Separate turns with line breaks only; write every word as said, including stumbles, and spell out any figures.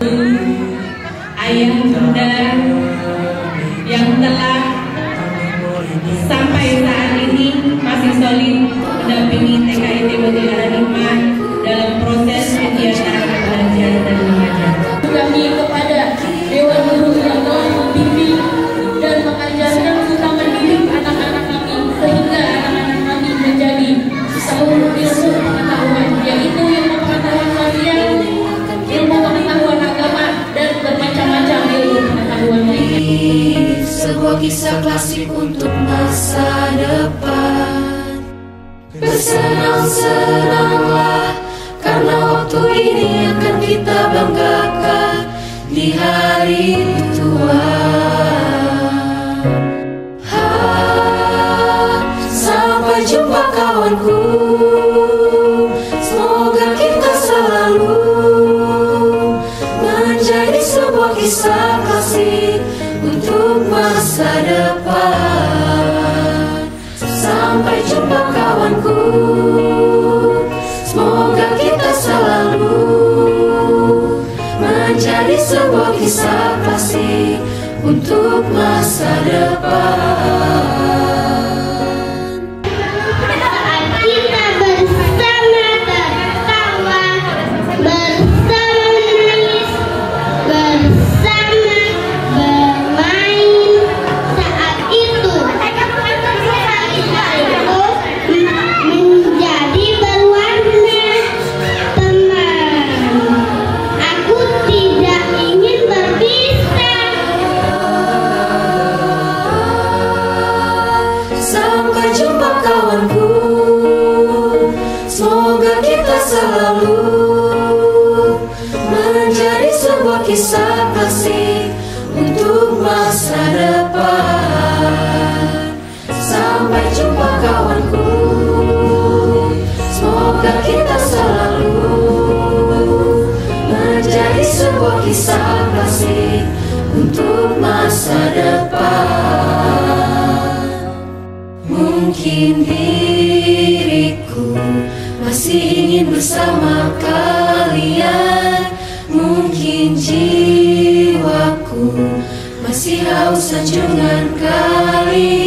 ayah bunda yang telah sampai saat ini masih solid mendampingi T K I T Mutiara lima dalam proses kegiatan belajar dan mengajar.
Kami kepada Dewan Guru yang telah membimbing dan mengajarkan serta mendidik anak-anak kami sehingga anak-anak kami menjadi seluruh ilmu pengetahuan, yaitu ilmu pengetahuan sosial, ilmu pengetahuan agama, dan bermacam-macam ilmu pengetahuan lainnya.
Sebuah kisah klasik untuk masa depan. Bersenang-senanglah karena waktu ini akan kita banggakan di hari tua. Ha, sampai jumpa kawanku. Semoga kita selalu menjadi sebuah kisah klasik untuk masa depan. Sampai jumpa kawanku. Semoga kita selalu menjadi sebuah kisah klasik untuk masa depan.
Kita bersama tertawa, bersama menangis, bersama bermain. Saat itu kita itu menjadi berwarna. Teman, aku tidak ingin berpisah.
Sampai jumpa kawanku. Semoga kita selalu menjadi sebuah kisah klasik untuk masa depan. Sampai jumpa kawanku. Semoga kita selalu menjadi sebuah kisah klasik untuk masa depan. Mungkin diriku masih ingin bersama kalian. Mungkin jiwaku masih haus sanjungan kalian.